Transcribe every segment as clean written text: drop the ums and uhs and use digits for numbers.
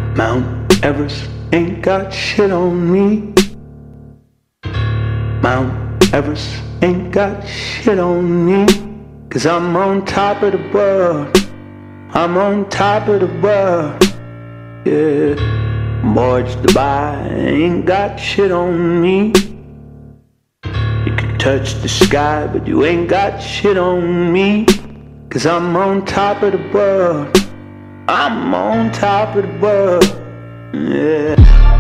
Mount Everest ain't got shit on me. Mount Everest ain't got shit on me. 'Cause I'm on top of the world. I'm on top of the world. Yeah. Burj, Dubai ain't got shit on me. You can touch the sky, but you ain't got shit on me. 'Cause I'm on top of the world. I'm on top of the world. Yeah.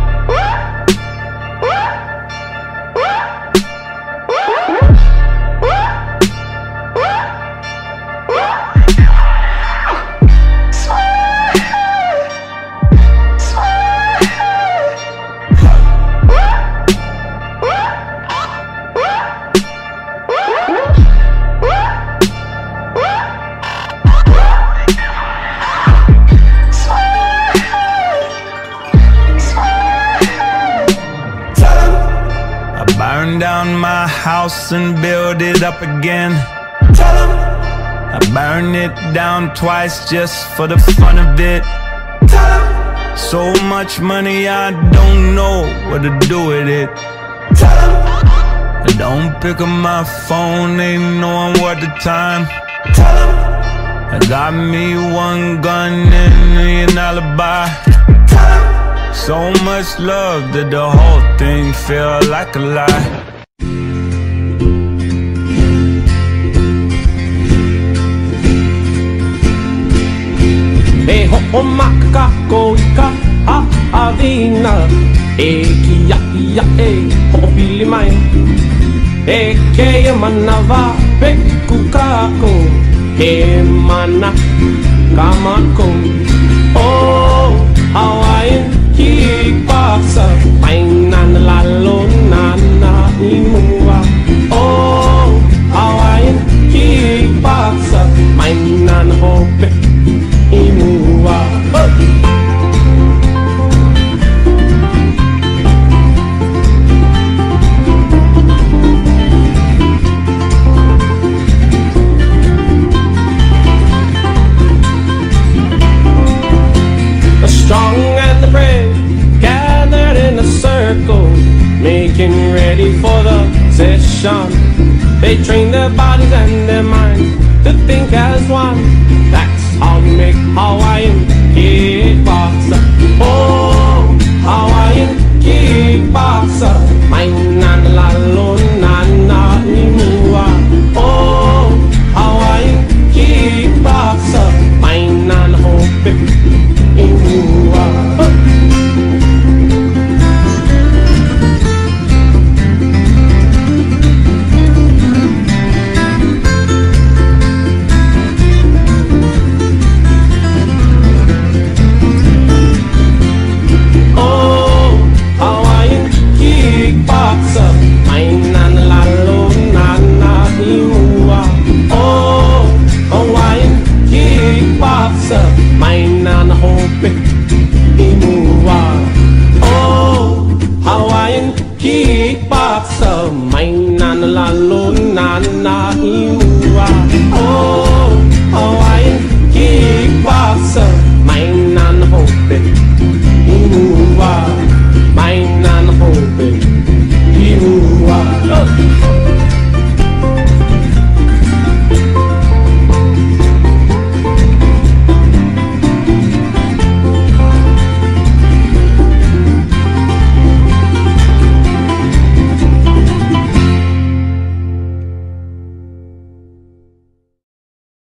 Burn down my house and build it up again. Tell 'em I burn it down twice just for the fun of it. Tell 'em so much money I don't know what to do with it. Tell 'em I don't pick up my phone, ain't knowing what the time. Tell 'em I got me one gun and an alibi. Tell 'em so much love that the whole thing feel like a lie. E ho'o maka ko ika ha'awina. E kia ia e ho'o pili mai. E keia manawa peku kako. He mana kamako. Oh, Hawaiian kickboxer, mainan lalo nana imua. Oh, Hawaiian kickboxer, mainan hope imua. The strong and the brave gathered in a circle, making ready for the session. They train their bodies and their minds to think as one. That's how you make Hawaiian kickboxer. Oh, Hawaiian kickboxer, mainan lalo nana imua. Oh, Hawaiian kickboxer, mainan hope imua. Mainan hope